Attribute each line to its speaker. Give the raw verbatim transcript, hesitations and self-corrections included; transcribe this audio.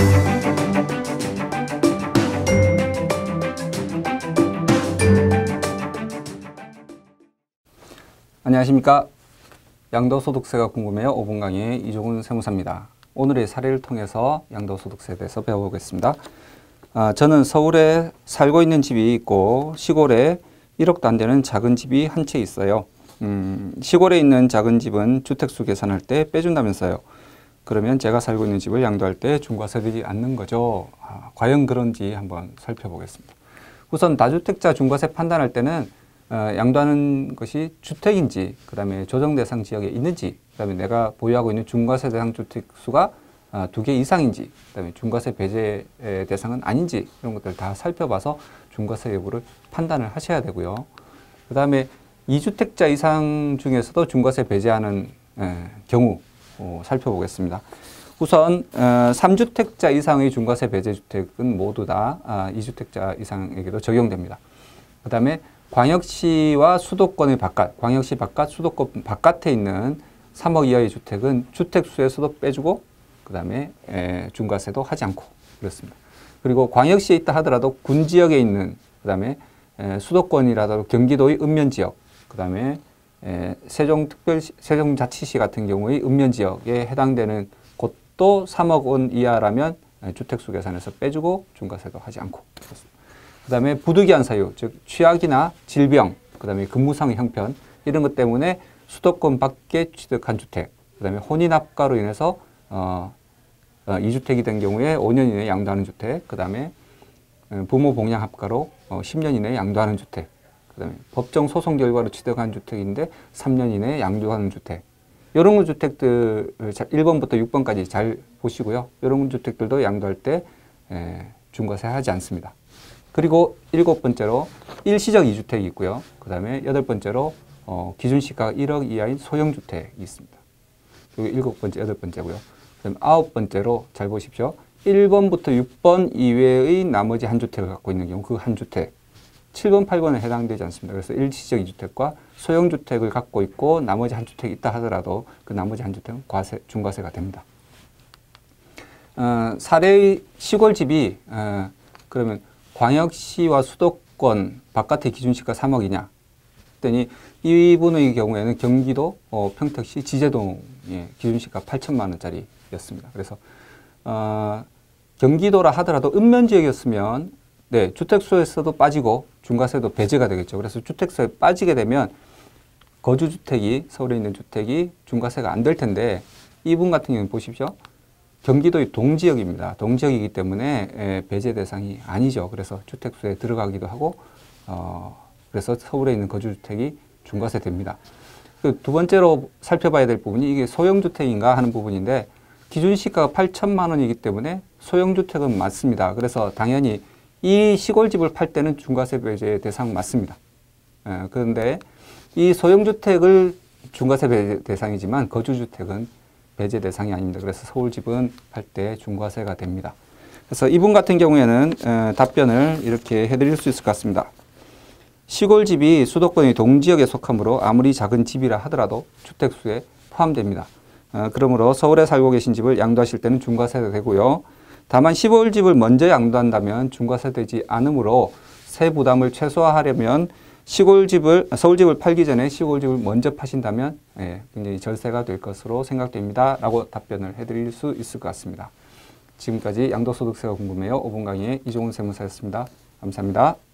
Speaker 1: 안녕하십니까. 양도소득세가 궁금해요. 오 분 강의 이종훈 세무사입니다. 오늘의 사례를 통해서 양도소득세에 대해서 배워보겠습니다. 아, 저는 서울에 살고 있는 집이 있고 시골에 일억도 안 되는 작은 집이 한 채 있어요. 음, 시골에 있는 작은 집은 주택수 계산할 때 빼준다면서요. 그러면 제가 살고 있는 집을 양도할 때 중과세 되지 않는 거죠. 아, 과연 그런지 한번 살펴보겠습니다. 우선 다주택자 중과세 판단할 때는 어, 양도하는 것이 주택인지, 그 다음에 조정 대상 지역에 있는지, 그 다음에 내가 보유하고 있는 중과세 대상 주택 수가 어, 두 개 이상인지, 그 다음에 중과세 배제 대상은 아닌지, 이런 것들 다 살펴봐서 중과세 여부를 판단을 하셔야 되고요. 그 다음에 이 주택자 이상 중에서도 중과세 배제하는 에, 경우 어, 살펴보겠습니다. 우선 어, 삼 주택자 이상의 중과세 배제 주택은 모두 다 아, 이 주택자 이상에게도 적용됩니다. 그 다음에 광역시와 수도권의 바깥, 광역시 바깥, 수도권 바깥에 있는 삼억 이하의 주택은 주택수에서도 빼주고 그 다음에 중과세도 하지 않고 그렇습니다. 그리고 광역시에 있다 하더라도 군지역에 있는 그 다음에 수도권이라도 경기도의 읍면지역, 그 다음에 세종특별시, 세종자치시 같은 경우의 읍면지역에 해당되는 곳도 삼억 원 이하라면 주택수 계산에서 빼주고 중과세도 하지 않고 그렇습니다. 그 다음에 부득이한 사유, 즉 취약이나 질병, 그 다음에 근무상 형편 이런 것 때문에 수도권 밖에 취득한 주택, 그 다음에 혼인합가로 인해서 어, 어, 이 주택이 된 경우에 오 년 이내에 양도하는 주택, 그 다음에 부모 봉양합가로 어, 십 년 이내에 양도하는 주택, 그 다음에 법정 소송 결과로 취득한 주택인데 삼 년 이내에 양도하는 주택, 이런 주택들 일 번부터 육 번까지 잘 보시고요. 이런 주택들도 양도할 때 에, 중과세 하지 않습니다. 그리고 일곱 번째로 일시적 이 주택이 있고요. 그 다음에 여덟 번째로 어, 기준시가가 일억 이하인 소형주택이 있습니다. 그리고 일곱 번째, 여덟 번째고요. 그 다음에 아홉 번째로 잘 보십시오. 일 번부터 육 번 이외의 나머지 한 주택을 갖고 있는 경우 그 한 주택, 칠 번, 팔 번에 해당되지 않습니다. 그래서 일시적 이 주택과 소형주택을 갖고 있고 나머지 한 주택이 있다 하더라도 그 나머지 한 주택은 과세, 중과세가 됩니다. 어, 사례의 시골집이 어, 그러면 광역시와 수도권 바깥의 기준시가 삼억이냐 했더니 이분의 경우에는 경기도 어, 평택시 지제동의 기준시가 팔천만 원짜리였습니다. 그래서 어, 경기도라 하더라도 읍면지역이었으면 네, 주택수에서도 빠지고 중과세도 배제가 되겠죠. 그래서 주택수에 빠지게 되면 거주주택이 서울에 있는 주택이 중과세가 안 될 텐데 이분 같은 경우는 보십시오. 경기도의 동지역입니다. 동지역이기 때문에 배제 대상이 아니죠. 그래서 주택수에 들어가기도 하고 어, 그래서 서울에 있는 거주주택이 중과세 됩니다. 그 두 번째로 살펴봐야 될 부분이 이게 소형주택인가 하는 부분인데 기준시가가 팔천만 원이기 때문에 소형주택은 맞습니다. 그래서 당연히 이 시골집을 팔 때는 중과세 배제 대상 맞습니다. 예, 그런데 이 소형주택을 중과세 배제 대상이지만 거주주택은 배제 대상이 아닙니다. 그래서 서울집은 팔 때 중과세가 됩니다. 그래서 이분 같은 경우에는 에, 답변을 이렇게 해드릴 수 있을 것 같습니다. 시골집이 수도권의 동지역에 속하므로 아무리 작은 집이라 하더라도 주택수에 포함됩니다. 어, 그러므로 서울에 살고 계신 집을 양도하실 때는 중과세가 되고요. 다만 시골집을 먼저 양도한다면 중과세 되지 않으므로 세 부담을 최소화하려면 시골집을, 서울집을 팔기 전에 시골집을 먼저 파신다면 예, 굉장히 절세가 될 것으로 생각됩니다. 라고 답변을 해드릴 수 있을 것 같습니다. 지금까지 양도소득세가 궁금해요. 오 분 강의의 이종훈 세무사였습니다. 감사합니다.